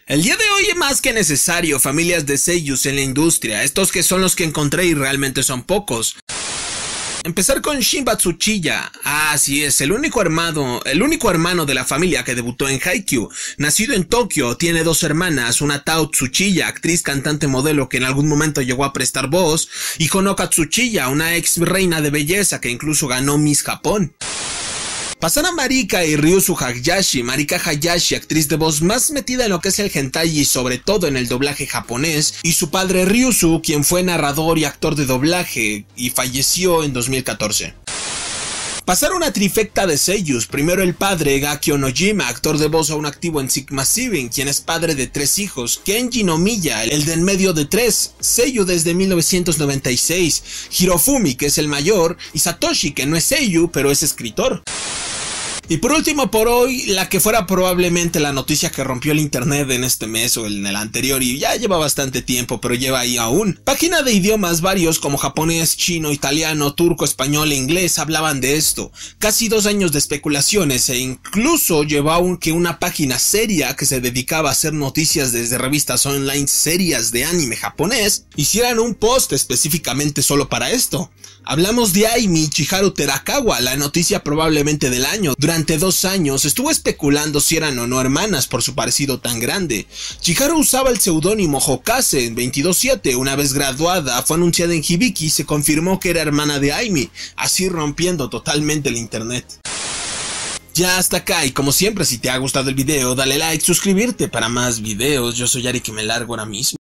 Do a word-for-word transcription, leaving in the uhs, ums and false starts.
El día de hoy es más que necesario familias de seiyus en la industria, estos que son los que encontré y realmente son pocos. Empezar con Shinba Tsuchiya. Ah, así es, el único hermano, el único hermano de la familia que debutó en Haikyuu. Nacido en Tokio, tiene dos hermanas, una Tao Tsuchiya, actriz, cantante, modelo que en algún momento llegó a prestar voz, y Honoka Tsuchiya, una ex reina de belleza que incluso ganó Miss Japón. Pasar a Marika y Ryusu Hayashi. Marika Hayashi, actriz de voz más metida en lo que es el hentai y sobre todo en el doblaje japonés, y su padre Ryusu, quien fue narrador y actor de doblaje y falleció en dos mil catorce. Pasar una trifecta de seiyus. Primero el padre, Gakio Nojima, actor de voz aún activo en Sigma Seven, quien es padre de tres hijos. Kenji Nomiya, el de en medio de tres, seiyu desde mil novecientos noventa y seis. Hirofumi, que es el mayor, y Satoshi, que no es seiyu, pero es escritor. Y por último por hoy, la que fuera probablemente la noticia que rompió el internet en este mes o en el anterior, y ya lleva bastante tiempo, pero lleva ahí aún. Página de idiomas varios como japonés, chino, italiano, turco, español e inglés hablaban de esto. Casi dos años de especulaciones, e incluso llevó aún que una página seria que se dedicaba a hacer noticias desde revistas online serias de anime japonés hicieran un post específicamente solo para esto. Hablamos de Aimi Chiharu Terakawa, la noticia probablemente del año. Durante dos años estuvo especulando si eran o no hermanas por su parecido tan grande. Chiharu usaba el seudónimo Hokase en veintidós siete, una vez graduada fue anunciada en Hibiki y se confirmó que era hermana de Aimi, así rompiendo totalmente el internet. Ya hasta acá, y como siempre, si te ha gustado el video dale like, suscribirte para más videos. Yo soy Ari, que me largo ahora mismo.